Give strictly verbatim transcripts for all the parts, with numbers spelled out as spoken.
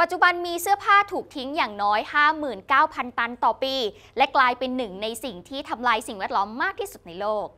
ปัจจุบันมีเสื้อผ้าถูกทิ้งอย่างน้อย ห้าหมื่นเก้าพัน ตันต่อปี และกลายเป็นหนึ่งในสิ่งที่ทำลายสิ่งแวดล้อมมากที่สุดในโลก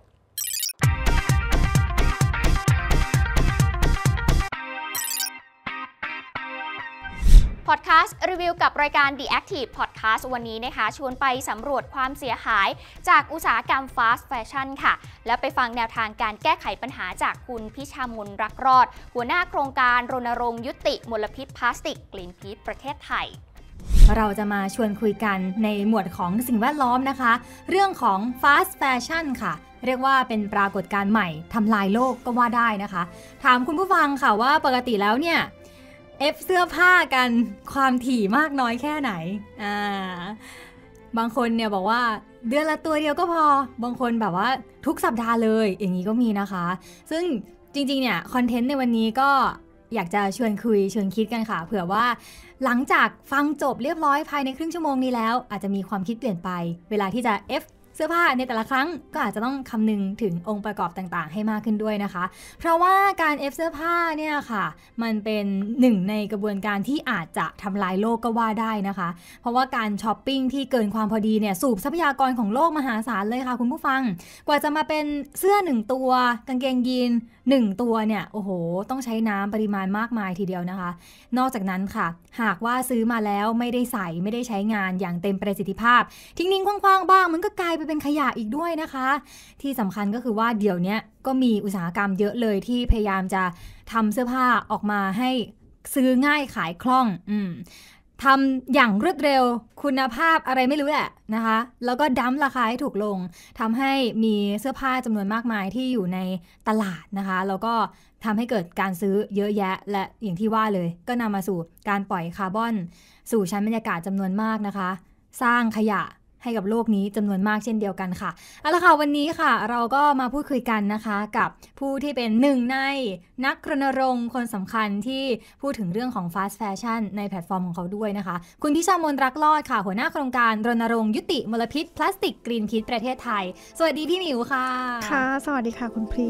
พอดแคสต์รีวิวกับรายการ The Active Podcast วันนี้นะคะชวนไปสำรวจความเสียหายจากอุตสาหกรรม Fast Fashion ค่ะและไปฟังแนวทางการแก้ไขปัญหาจากคุณพิชามนรักรอดหัวหน้าโครงการรณรงค์ยุติมลพิษพลาสติก Greenpeace ประเทศไทยเราจะมาชวนคุยกันในหมวดของสิ่งแวดล้อมนะคะเรื่องของ Fast Fashion ค่ะเรียกว่าเป็นปรากฏการณ์ใหม่ทำลายโลกก็ว่าได้นะคะถามคุณผู้ฟังค่ะว่าปกติแล้วเนี่ยเอฟเสื้อผ้ากันความถี่มากน้อยแค่ไหนอ่าบางคนเนี่ยบอกว่าเดือนละตัวเดียวก็พอบางคนแบบว่าทุกสัปดาห์เลยอย่างนี้ก็มีนะคะซึ่งจริงๆเนี่ยคอนเทนต์ในวันนี้ก็อยากจะชวนคุยชวนคิดกันค่ะเผื่อว่าหลังจากฟังจบเรียบร้อยภายในครึ่งชั่วโมงนี้แล้วอาจจะมีความคิดเปลี่ยนไปเวลาที่จะ Fเสื้อผ้าในแต่ละครั้งก็อาจจะต้องคำนึงถึงองค์ประกอบต่างๆให้มากขึ้นด้วยนะคะเพราะว่าการ F เสื้อผ้าเนี่ยค่ะมันเป็นหนึ่งในกระบวนการที่อาจจะทำลายโลกก็ว่าได้นะคะเพราะว่าการช้อปปิ้งที่เกินความพอดีเนี่ยสูบทรัพยากรของโลกมหาศาลเลยค่ะคุณผู้ฟังกว่าจะมาเป็นเสื้อหนึ่งตัวกางเกงยีนหนึ่งตัวเนี่ยโอ้โหต้องใช้น้ำปริมาณมากมายทีเดียวนะคะนอกจากนั้นค่ะหากว่าซื้อมาแล้วไม่ได้ใส่ไม่ได้ใช้งานอย่างเต็มประสิทธิภาพทิ้งๆคว่างๆบ้างมันก็กลายไปเป็นขยะอีกด้วยนะคะที่สำคัญก็คือว่าเดี๋ยวนี้ก็มีอุตสาหกรรมเยอะเลยที่พยายามจะทำเสื้อผ้าออกมาให้ซื้อง่ายขายคล่องอืมทำอย่างรวดเร็วคุณภาพอะไรไม่รู้แหละนะคะแล้วก็ดั้มราคาให้ถูกลงทำให้มีเสื้อผ้าจำนวนมากมายที่อยู่ในตลาดนะคะแล้วก็ทำให้เกิดการซื้อเยอะแยะและอย่างที่ว่าเลยก็นำมาสู่การปล่อยคาร์บอนสู่ชั้นบรรยากาศจำนวนมากนะคะสร้างขยะให้กับโลกนี้จำนวนมากเช่นเดียวกันค่ะเอาละค่ะวันนี้ค่ะเราก็มาพูดคุยกันนะคะกับผู้ที่เป็นหนึ่งในนักรณรงค์คนสำคัญที่พูดถึงเรื่องของ Fast Fashion ในแพลตฟอร์มของเขาด้วยนะคะคุณพิชามนรักรอดค่ะหัวหน้าโครงการรณรงค์ยุติมลพิษพลาสติก Greenpeace ประเทศไทยสวัสดีพี่หมิวค่ะค่ะสวัสดีค่ะคุณพรี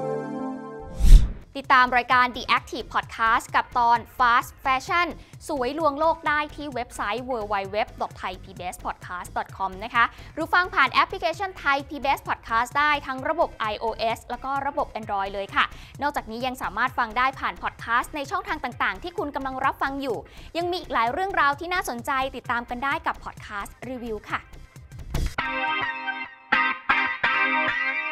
ติดตามรายการ The Active Podcast กับตอน Fast Fashion สวยลวงโลกได้ที่เว็บไซต์ ดับเบิลยู ดับเบิลยู ดับเบิลยู ดอท ไทย พี บี เอส พอดแคสต์ ดอท คอม นะคะหรือฟังผ่านแอปพลิเคชัน Thai พี บี เอส Podcast ได้ทั้งระบบ iOS แล้วก็ระบบ Android เลยค่ะนอกจากนี้ยังสามารถฟังได้ผ่านพอดแคสต์ในช่องทางต่างๆที่คุณกำลังรับฟังอยู่ยังมีอีกหลายเรื่องราวที่น่าสนใจติดตามกันได้กับพอดแคสต์รีวิวค่ะ